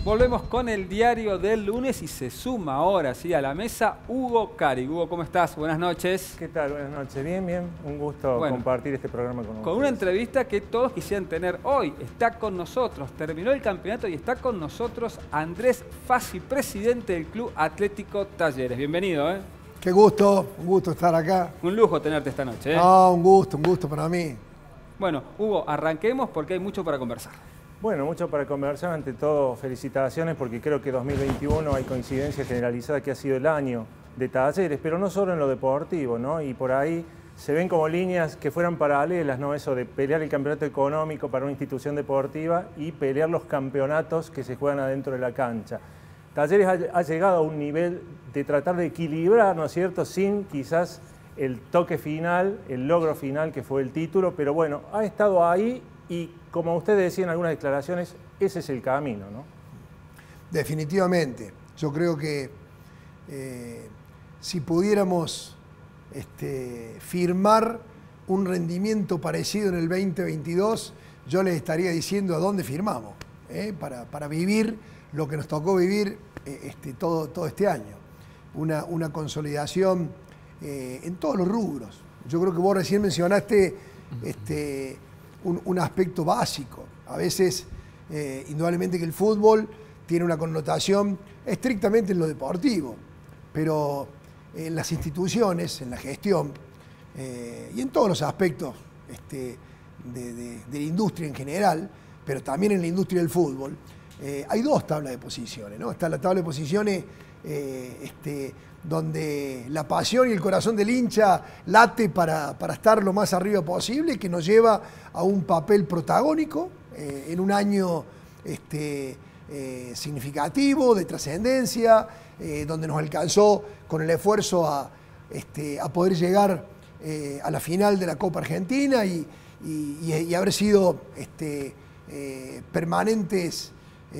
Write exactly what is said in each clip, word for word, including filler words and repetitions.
Volvemos con el diario del lunes y se suma ahora sí a la mesa Hugo Cari. Hugo, ¿cómo estás? Buenas noches. ¿Qué tal? Buenas noches. Bien, bien. Un gusto bueno, compartir este programa con ustedes. Con una entrevista que todos quisieran tener hoy. Está con nosotros, terminó el campeonato y está con nosotros Andrés Fassi, presidente del Club Atlético Talleres. Bienvenido, ¿eh? Qué gusto, un gusto estar acá. Un lujo tenerte esta noche, ¿eh? Ah, un gusto, un gusto para mí. Bueno, Hugo, arranquemos porque hay mucho para conversar. Bueno, mucho para conversar. Ante todo, felicitaciones porque creo que dos mil veintiuno hay coincidencia generalizada que ha sido el año de Talleres, pero no solo en lo deportivo, ¿no? Y por ahí se ven como líneas que fueran paralelas, ¿no? Eso de pelear el campeonato económico para una institución deportiva y pelear los campeonatos que se juegan adentro de la cancha. Talleres ha, ha llegado a un nivel de tratar de equilibrar, ¿no es cierto?, sin quizás el toque final, el logro final que fue el título, pero bueno, ha estado ahí y como usted decía en algunas declaraciones, ese es el camino, ¿no? Definitivamente. Yo creo que eh, si pudiéramos este, firmar un rendimiento parecido en el veinte veintidós, yo les estaría diciendo a dónde firmamos, ¿eh? para, para vivir lo que nos tocó vivir eh, este, todo, todo este año. Una, una consolidación eh, en todos los rubros. Yo creo que vos recién mencionaste este, un, un aspecto básico. A veces, eh, indudablemente que el fútbol tiene una connotación estrictamente en lo deportivo, pero en las instituciones, en la gestión eh, y en todos los aspectos este, de, de, de la industria en general, pero también en la industria del fútbol, eh, hay dos tablas de posiciones, ¿no? Está la tabla de posiciones eh, este, donde la pasión y el corazón del hincha late para, para estar lo más arriba posible, que nos lleva a un papel protagónico eh, en un año este, eh, significativo, de trascendencia, eh, donde nos alcanzó con el esfuerzo a, este, a poder llegar eh, a la final de la Copa Argentina y, y, y haber sido este, eh, permanentes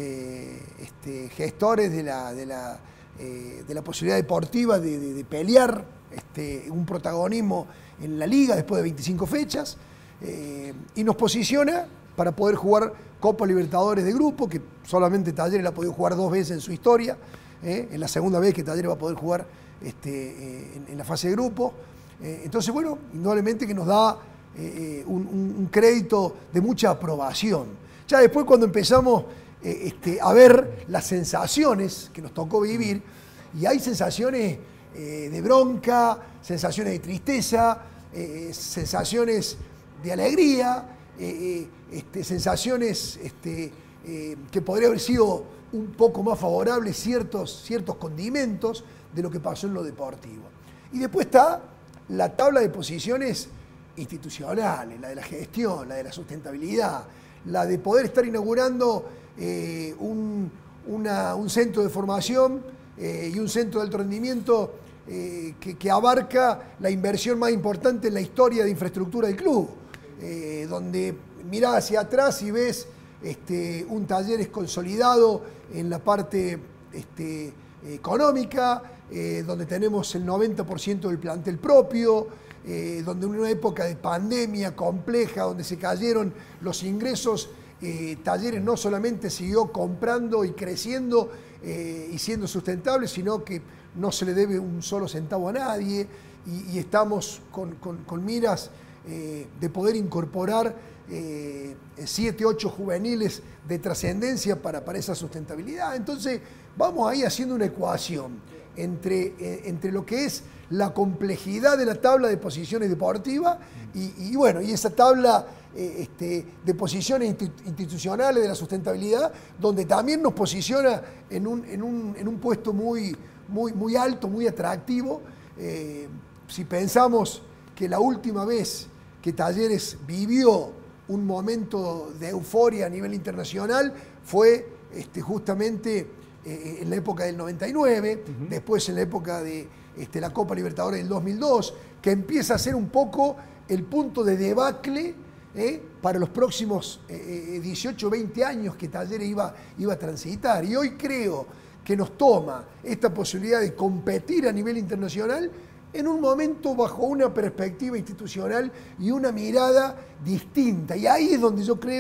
eh, este, gestores de la... De la Eh, de la posibilidad deportiva de, de, de pelear este, un protagonismo en la liga después de veinticinco fechas eh, y nos posiciona para poder jugar Copa Libertadores de grupo, que solamente Talleres la ha podido jugar dos veces en su historia, eh, en la segunda vez que Talleres va a poder jugar este, eh, en, en la fase de grupo. Eh, entonces, bueno, indudablemente que nos da eh, un, un crédito de mucha aprobación. Ya después cuando empezamos Eh, este, a ver las sensaciones que nos tocó vivir, y hay sensaciones eh, de bronca, sensaciones de tristeza, eh, sensaciones de alegría, eh, este, sensaciones este, eh, que podría haber sido un poco más favorables ciertos, ciertos condimentos de lo que pasó en lo deportivo. Y después está la tabla de posiciones institucionales, la de la gestión, la de la sustentabilidad, la de poder estar inaugurando eh, un, una, un centro de formación eh, y un centro de alto rendimiento eh, que, que abarca la inversión más importante en la historia de infraestructura del club, eh, donde mirás hacia atrás y ves este, un Talleres consolidado en la parte este, económica, eh, donde tenemos el noventa por ciento del plantel propio, eh, donde en una época de pandemia compleja, donde se cayeron los ingresos, Eh, Talleres no solamente siguió comprando y creciendo eh, y siendo sustentable, sino que no se le debe un solo centavo a nadie y, y estamos con, con, con miras eh, de poder incorporar eh, siete, ocho juveniles de trascendencia para, para esa sustentabilidad. Entonces vamos ahí haciendo una ecuación entre, eh, entre lo que es la complejidad de la tabla de posiciones deportivas y, y bueno, y esa tabla eh, este, de posiciones institucionales de la sustentabilidad, donde también nos posiciona en un, en un, en un puesto muy, muy, muy alto, muy atractivo. Eh, si pensamos que la última vez que Talleres vivió un momento de euforia a nivel internacional fue este, justamente eh, en la época del noventa y nueve, uh-huh. Después en la época de este, la Copa Libertadores del dos mil dos, que empieza a ser un poco el punto de debacle eh, para los próximos eh, dieciocho, veinte años que Talleres iba, iba a transitar. Y hoy creo que nos toma esta posibilidad de competir a nivel internacional en un momento bajo una perspectiva institucional y una mirada distinta. Y ahí es donde yo creo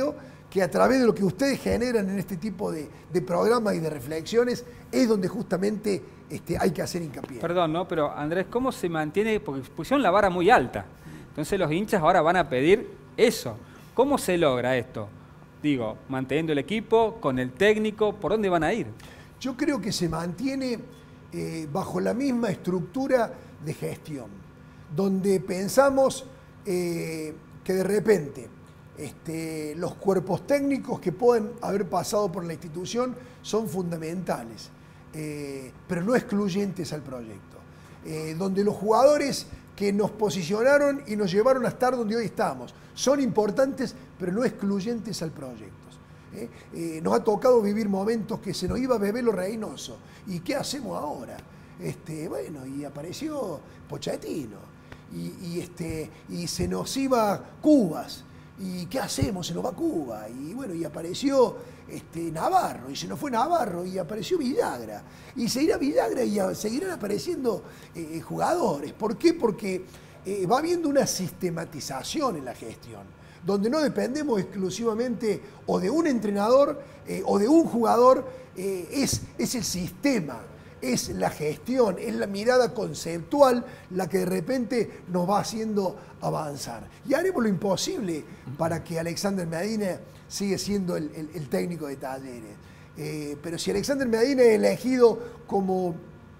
que a través de lo que ustedes generan en este tipo de, de programas y de reflexiones es donde justamente este, hay que hacer hincapié. Perdón, ¿no? Pero Andrés, ¿cómo se mantiene? Porque pusieron la vara muy alta. Entonces los hinchas ahora van a pedir eso. ¿Cómo se logra esto? Digo, manteniendo el equipo, con el técnico, ¿por dónde van a ir? Yo creo que se mantiene eh, bajo la misma estructura de gestión, donde pensamos eh, que de repente este, los cuerpos técnicos que pueden haber pasado por la institución son fundamentales, eh, pero no excluyentes al proyecto. Eh, donde los jugadores que nos posicionaron y nos llevaron a estar donde hoy estamos son importantes, pero no excluyentes al proyecto. ¿Eh? Eh, nos ha tocado vivir momentos que se nos iba a beber lo Reynoso. ¿Y qué hacemos ahora? Este, bueno, y apareció Pochettino. Y, y, este, y se nos iba Cubas. ¿Y qué hacemos? Se nos va Cuba. Y bueno, y apareció este, Navarro. Y se nos fue Navarro. Y apareció Villagra. Y seguirá Villagra y seguirán apareciendo eh, jugadores. ¿Por qué? Porque eh, va habiendo una sistematización en la gestión, donde no dependemos exclusivamente o de un entrenador eh, o de un jugador, eh, es, es el sistema, es la gestión, es la mirada conceptual la que de repente nos va haciendo avanzar. Y haremos lo imposible para que Alexander Medina siga siendo el, el, el técnico de Talleres. Eh, pero si Alexander Medina es elegido como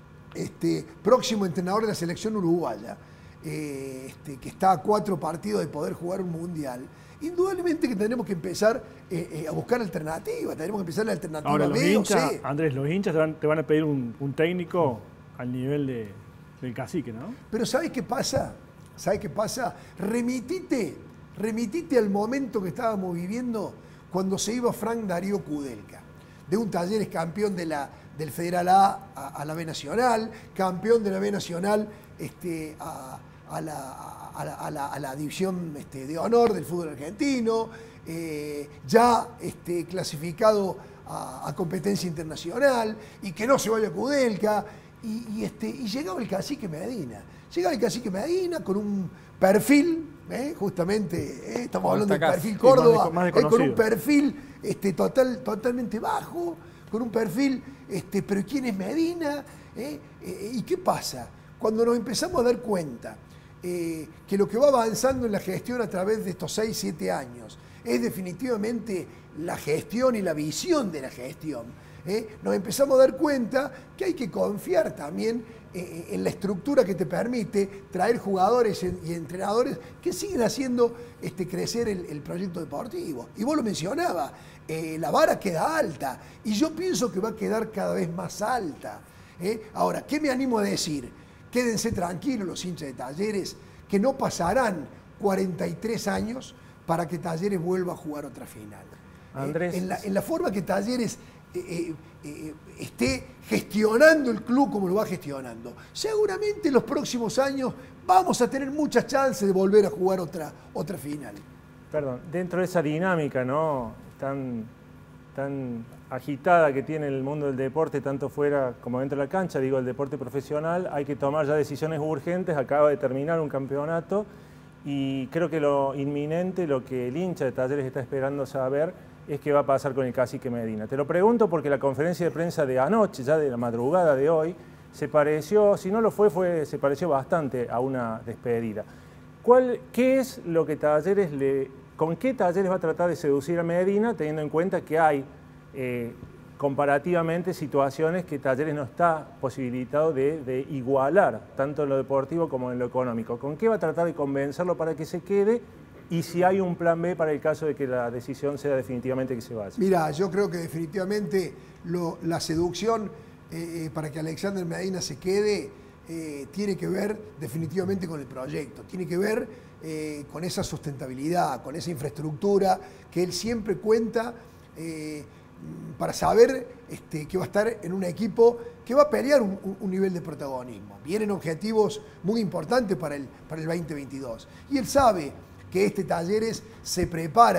este, próximo entrenador de la selección uruguaya, Eh, este, que está a cuatro partidos de poder jugar un mundial, indudablemente que tenemos que empezar eh, eh, a buscar alternativas, tenemos que empezar la alternativa Ahora, los B o hinchas, C. Andrés, los hinchas te van, te van a pedir un, un técnico al nivel de, del cacique, ¿no? Pero ¿sabes qué pasa? ¿Sabes qué pasa? Remitite, remitite al momento que estábamos viviendo cuando se iba Frank Darío Kudelka, de un Talleres campeón de la, del Federal A a, a la B Nacional, campeón de la B Nacional este, a, a, la, a, la, a, la, a la división este, de honor del fútbol argentino, eh, ya este, clasificado a, a competencia internacional, y que no se vaya Kudelka, y, y, este, y llegaba el cacique Medina. Llegaba el cacique Medina con un perfil, eh, justamente, eh, estamos hablando del perfil Córdoba, sí, más de, más eh, con un perfil este, total, totalmente bajo, con un perfil, este, pero ¿quién es Medina? ¿Eh? Eh, ¿Y qué pasa? Cuando nos empezamos a dar cuenta eh, que lo que va avanzando en la gestión a través de estos seis, siete años es definitivamente la gestión y la visión de la gestión, ¿eh? nos empezamos a dar cuenta que hay que confiar también eh, en la estructura que te permite traer jugadores y entrenadores que siguen haciendo este, crecer el, el proyecto deportivo. Y vos lo mencionabas, eh, la vara queda alta y yo pienso que va a quedar cada vez más alta. ¿eh? Ahora, ¿qué me animo a decir? Quédense tranquilos los hinchas de Talleres, que no pasarán cuarenta y tres años para que Talleres vuelva a jugar otra final. Andrés. Eh, en, la, en la forma que Talleres eh, eh, eh, esté gestionando el club como lo va gestionando, seguramente en los próximos años vamos a tener muchas chances de volver a jugar otra, otra final. Perdón, dentro de esa dinámica, ¿no? tan, tan agitada que tiene el mundo del deporte, tanto fuera como dentro de la cancha, digo, el deporte profesional, hay que tomar ya decisiones urgentes. Acaba de terminar un campeonato y creo que lo inminente, lo que el hincha de Talleres está esperando saber, es qué va a pasar con el cacique Medina. Te lo pregunto porque la conferencia de prensa de anoche, ya de la madrugada de hoy, se pareció, si no lo fue, fue se pareció bastante a una despedida. ¿Cuál, qué es lo que Talleres le, con qué Talleres va a tratar de seducir a Medina, teniendo en cuenta que hay Eh, comparativamente situaciones que Talleres no está posibilitado de, de igualar, tanto en lo deportivo como en lo económico? ¿Con qué va a tratar de convencerlo para que se quede? Y si hay un plan B para el caso de que la decisión sea definitivamente que se vaya. Mira, yo creo que definitivamente lo, la seducción eh, para que Alexander Medina se quede eh, tiene que ver definitivamente con el proyecto, tiene que ver eh, con esa sustentabilidad, con esa infraestructura que él siempre cuenta eh, para saber este, que va a estar en un equipo que va a pelear un, un nivel de protagonismo. Vienen objetivos muy importantes para el, para el veinte veintidós. Y él sabe que este Talleres se prepara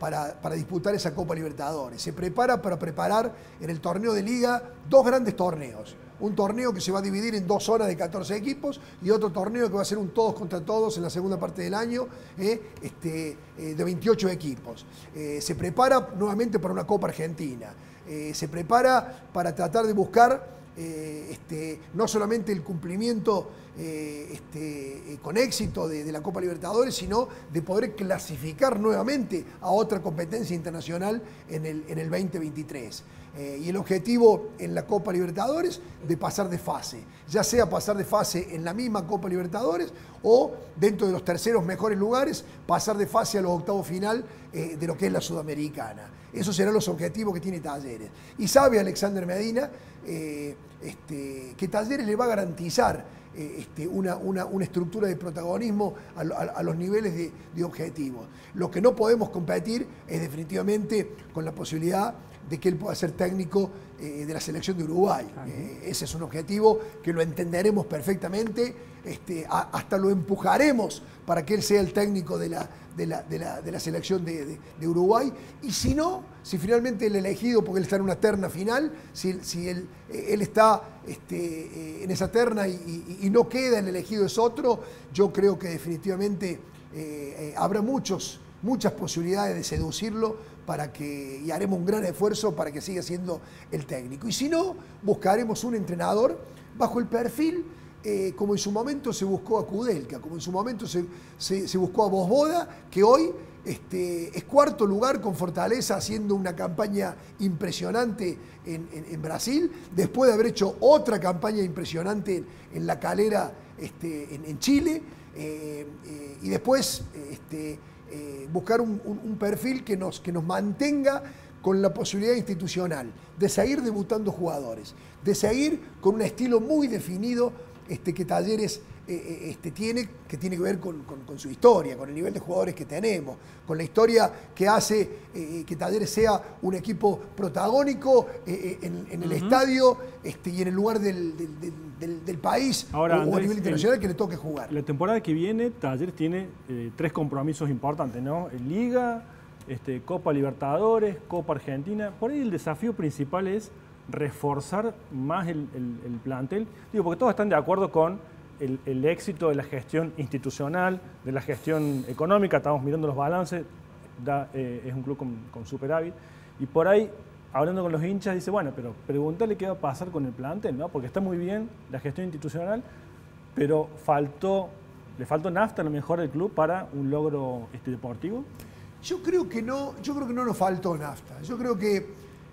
para, para disputar esa Copa Libertadores. Se prepara para preparar en el torneo de Liga dos grandes torneos. Un torneo que se va a dividir en dos zonas de catorce equipos y otro torneo que va a ser un todos contra todos en la segunda parte del año eh, este, eh, de veintiocho equipos. Eh, se prepara nuevamente para una Copa Argentina. Eh, se prepara para tratar de buscar eh, este, no solamente el cumplimiento eh, este, eh, con éxito de, de la Copa Libertadores, sino de poder clasificar nuevamente a otra competencia internacional en el, en el veinte veintitrés. Eh, y el objetivo en la Copa Libertadores de pasar de fase, ya sea pasar de fase en la misma Copa Libertadores o dentro de los terceros mejores lugares, pasar de fase a los octavos final eh, de lo que es la Sudamericana. Esos serán los objetivos que tiene Talleres. Y sabe Alexander Medina eh, este, que Talleres le va a garantizar eh, este, una, una, una estructura de protagonismo a, a, a los niveles de, de objetivos. Lo que no podemos competir es definitivamente con la posibilidad de que él pueda ser técnico eh, de la selección de Uruguay. Eh, ese es un objetivo que lo entenderemos perfectamente, este, a, hasta lo empujaremos para que él sea el técnico de la, de la, de la, de la selección de, de, de Uruguay. Y si no, si finalmente el elegido, porque él está en una terna final, si, si él, él está este, eh, en esa terna y, y, y no queda, el elegido es otro, yo creo que definitivamente eh, eh, habrá muchos, muchas posibilidades de seducirlo para que, y haremos un gran esfuerzo para que siga siendo el técnico. Y si no, buscaremos un entrenador bajo el perfil, eh, como en su momento se buscó a Kudelka, como en su momento se, se, se buscó a Vosboda, que hoy este, es cuarto lugar con Fortaleza, haciendo una campaña impresionante en, en, en Brasil, después de haber hecho otra campaña impresionante en, en La Calera este, en, en Chile, eh, eh, y después este, eh, buscar un, un, un perfil que nos, que nos mantenga con la posibilidad institucional de seguir debutando jugadores, de seguir con un estilo muy definido este, que Talleres eh, este, tiene, que tiene que ver con, con, con su historia, con el nivel de jugadores que tenemos, con la historia que hace eh, que Talleres sea un equipo protagónico eh, en, en el uh-huh. estadio este, y en el lugar del, del, del, del país. Ahora, o, Andrés, o a nivel internacional el, que le toque jugar. La temporada que viene, Talleres tiene eh, tres compromisos importantes, ¿no? Liga, Este, Copa Libertadores, Copa Argentina. Por ahí el desafío principal es reforzar más el, el, el plantel. Digo, porque todos están de acuerdo con el, el éxito de la gestión institucional, de la gestión económica. Estamos mirando los balances, da, eh, es un club con, con superávit. Y por ahí, hablando con los hinchas, dice, bueno, pero pregúntale qué va a pasar con el plantel, ¿no? Porque está muy bien la gestión institucional, pero faltó, le faltó nafta a lo mejor al club para un logro este, deportivo. Yo creo que no, yo creo que no nos faltó nafta. Yo creo que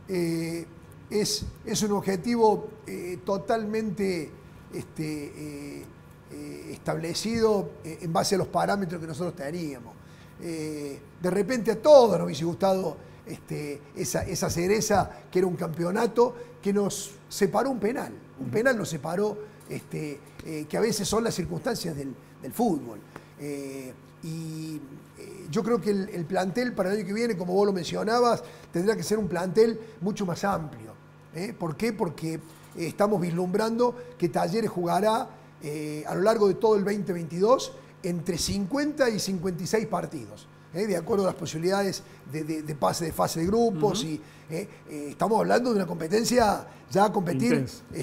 eh, es, es un objetivo eh, totalmente este, eh, eh, establecido en base a los parámetros que nosotros teníamos. Eh, de repente a todos nos hubiese gustado este, esa, esa cereza que era un campeonato que nos separó un penal. Un penal nos separó, este, eh, que a veces son las circunstancias del, del fútbol. Eh, y yo creo que el, el plantel para el año que viene, como vos lo mencionabas, tendrá que ser un plantel mucho más amplio. ¿eh? ¿Por qué? Porque eh, estamos vislumbrando que Talleres jugará eh, a lo largo de todo el veinte veintidós entre cincuenta y cincuenta y seis partidos, ¿eh? de acuerdo a las posibilidades de, de, de pase de fase de grupos. Uh-huh. y, eh, eh, estamos hablando de una competencia, ya a competir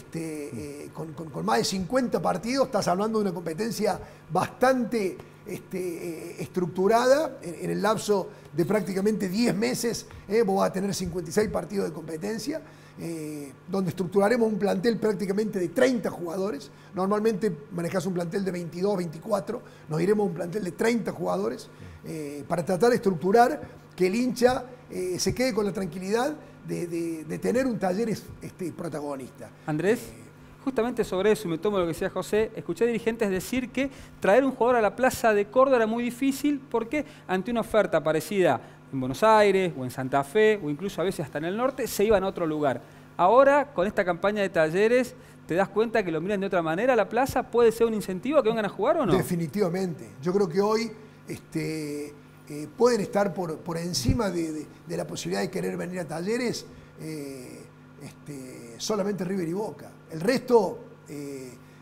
este, eh, con, con, con más de cincuenta partidos, estás hablando de una competencia bastante Este, eh, estructurada en, en el lapso de prácticamente diez meses. Eh, vos vas a tener cincuenta y seis partidos de competencia, eh, donde estructuraremos un plantel prácticamente de treinta jugadores. Normalmente manejás un plantel de veintidós, veinticuatro, nos iremos a un plantel de treinta jugadores eh, para tratar de estructurar que el hincha eh, se quede con la tranquilidad de, de, de tener un Talleres este, protagonista. Andrés. Eh, Justamente sobre eso, y me tomo lo que decía José, escuché dirigentes decir que traer un jugador a la Plaza de Córdoba era muy difícil porque ante una oferta parecida en Buenos Aires o en Santa Fe o incluso a veces hasta en el norte, se iban a otro lugar. Ahora, con esta campaña de Talleres, ¿te das cuenta que lo miran de otra manera la Plaza? ¿Puede ser un incentivo a que vengan a jugar o no? Definitivamente. Yo creo que hoy este, eh, pueden estar por, por encima de, de, de la posibilidad de querer venir a Talleres eh, este, solamente River y Boca. El resto, eh,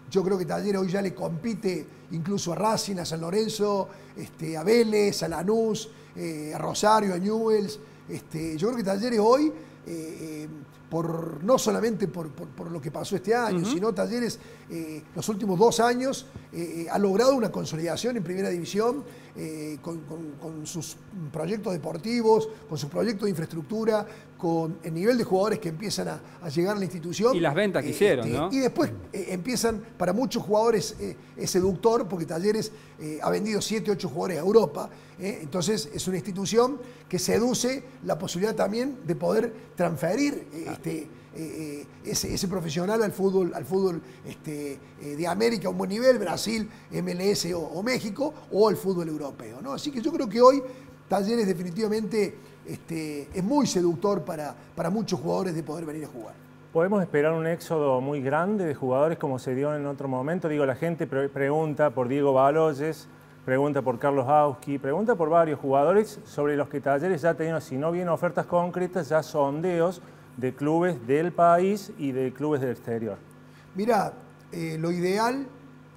Yo creo que Talleres hoy ya le compite incluso a Racing, a San Lorenzo, este, a Vélez, a Lanús, eh, a Rosario, a Newell's. Este, yo creo que Talleres hoy, eh, eh, por, no solamente por, por, por lo que pasó este año, uh-huh. sino Talleres eh, los últimos dos años eh, ha logrado una consolidación en primera división eh, con, con, con sus proyectos deportivos, con sus proyectos de infraestructura, con el nivel de jugadores que empiezan a, a llegar a la institución. Y las ventas que eh, hicieron, este, ¿no? Y después eh, empiezan, para muchos jugadores eh, es seductor, porque Talleres eh, ha vendido siete, ocho jugadores a Europa. Eh, entonces es una institución que seduce la posibilidad también de poder transferir eh, este, eh, ese, ese profesional al fútbol, al fútbol este, eh, de América a un buen nivel, Brasil, M L S o, o México, o el fútbol europeo, ¿no? Así que yo creo que hoy Talleres definitivamente este, es muy seductor para, para muchos jugadores de poder venir a jugar. ¿Podemos esperar un éxodo muy grande de jugadores como se dio en otro momento? Digo, la gente pre pregunta por Diego Baloyes, pregunta por Carlos Auski, pregunta por varios jugadores sobre los que Talleres ya ha tenido, si no bien ofertas concretas, ya sondeos de clubes del país y de clubes del exterior. Mira, eh, lo ideal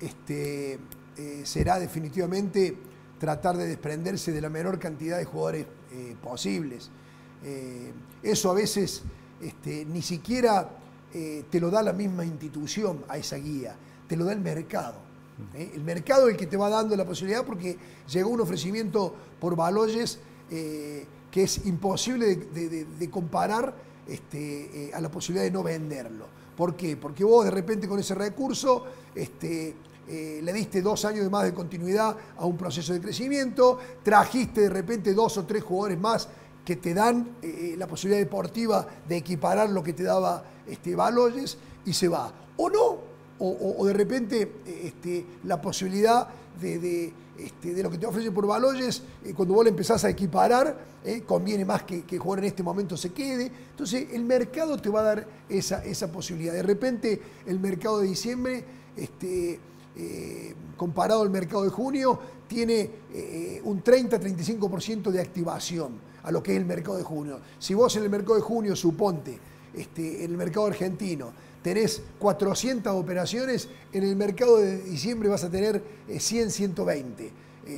este, eh, será definitivamente tratar de desprenderse de la menor cantidad de jugadores eh, posibles. Eh, eso a veces este, ni siquiera eh, te lo da la misma institución a esa guía, te lo da el mercado. ¿eh? El mercado es el que te va dando la posibilidad, porque llegó un ofrecimiento por Baloyes eh, que es imposible de, de, de comparar este, eh, a la posibilidad de no venderlo. ¿Por qué? Porque vos de repente con ese recurso este, Eh, le diste dos años de más de continuidad a un proceso de crecimiento, trajiste de repente dos o tres jugadores más que te dan eh, la posibilidad deportiva de equiparar lo que te daba este, Baloyes, y se va. O no, o, o, o de repente este, la posibilidad de, de, este, de lo que te ofrece por Baloyes, eh, cuando vos le empezás a equiparar, eh, conviene más que, que jugar en este momento se quede. Entonces el mercado te va a dar esa, esa posibilidad. De repente el mercado de diciembre, este, Eh, comparado al mercado de junio, tiene eh, un treinta a treinta y cinco por ciento de activación a lo que es el mercado de junio. Si vos en el mercado de junio, suponte, este, en el mercado argentino, tenés cuatrocientas operaciones, en el mercado de diciembre vas a tener eh, cien, ciento veinte.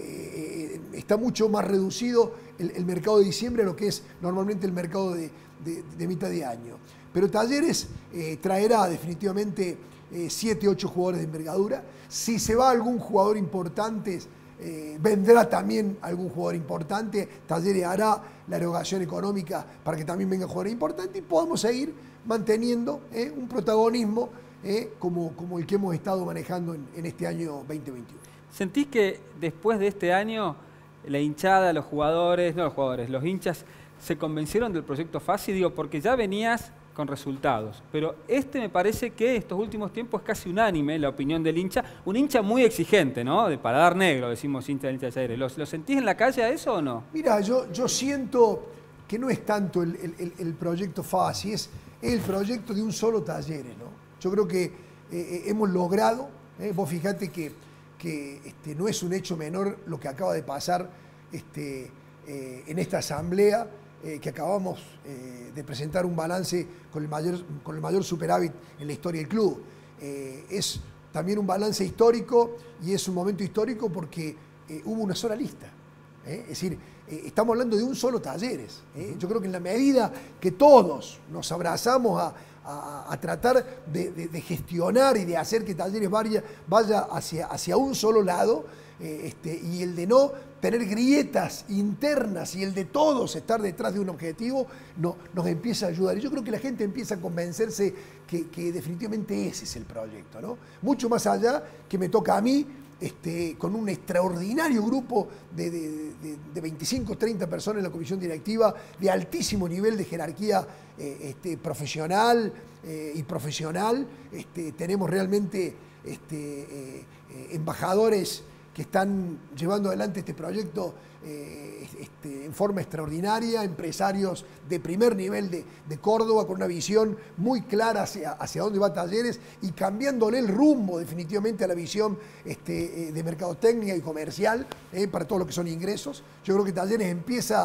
Eh, está mucho más reducido el, el mercado de diciembre a lo que es normalmente el mercado de, de, de mitad de año. Pero Talleres eh, traerá definitivamente eh, siete, ocho jugadores de envergadura. Si se va algún jugador importante, eh, vendrá también algún jugador importante. Talleres hará la erogación económica para que también venga jugadores importantes y podamos seguir manteniendo eh, un protagonismo eh, como, como el que hemos estado manejando en, en este año veinte veintiuno. ¿Sentís que después de este año la hinchada, los jugadores, no los jugadores, los hinchas se convencieron del proyecto Fassi? Digo, porque ya venías con resultados, pero este me parece que estos últimos tiempos es casi unánime la opinión del hincha, un hincha muy exigente, ¿no? De paladar negro, decimos hincha del hincha de Talleres. ¿Lo, ¿Lo sentís en la calle a eso o no? Mira, yo, yo siento que no es tanto el, el, el proyecto Fassi, es el proyecto de un solo Talleres, ¿no? Yo creo que eh, hemos logrado, eh, vos fijate que, que este, no es un hecho menor lo que acaba de pasar este, eh, en esta asamblea, Eh, que acabamos eh, de presentar un balance con el mayor, con el mayor superávit en la historia del club. Eh, es también un balance histórico y es un momento histórico porque eh, hubo una sola lista. ¿eh? Es decir, eh, estamos hablando de un solo Talleres. ¿eh? Yo creo que en la medida que todos nos abrazamos a, a, a tratar de, de, de gestionar y de hacer que Talleres vaya, vaya hacia, hacia un solo lado, eh, este, y el de no tener grietas internas y el de todos estar detrás de un objetivo, no, nos empieza a ayudar. Y yo creo que la gente empieza a convencerse que, que definitivamente ese es el proyecto, ¿no? Mucho más allá que me toca a mí, este, con un extraordinario grupo de, de, de, de veinticinco, treinta personas en la comisión directiva, de altísimo nivel de jerarquía eh, este, profesional eh, y profesional. Este, tenemos realmente este, eh, eh, embajadores que están llevando adelante este proyecto eh, este, en forma extraordinaria, empresarios de primer nivel de, de Córdoba, con una visión muy clara hacia, hacia dónde va Talleres y cambiándole el rumbo definitivamente a la visión este, de mercadotecnia y comercial eh, para todo lo que son ingresos. Yo creo que Talleres empieza a,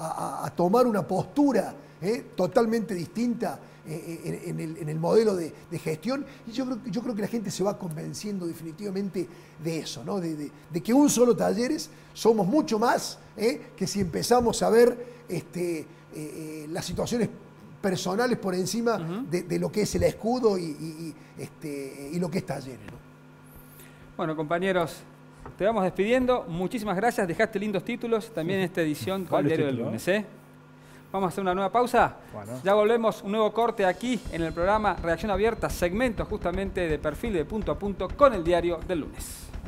a, a tomar una postura ¿eh? totalmente distinta eh, en, en, el, en el modelo de, de gestión. Y yo creo, yo creo que la gente se va convenciendo definitivamente de eso, ¿no? de, de, de que un solo Talleres somos mucho más ¿eh? que si empezamos a ver este, eh, eh, las situaciones personales por encima uh-huh. de, de lo que es el escudo y, y, este, y lo que es Talleres, ¿no? Bueno, compañeros, te vamos despidiendo. Muchísimas gracias. Dejaste lindos títulos también en esta edición del Diario del Lunes. ¿eh? Vamos a hacer una nueva pausa. Bueno. Ya volvemos, un nuevo corte aquí en el programa Reacción Abierta, segmento justamente de perfil de punto a punto con el Diario del Lunes.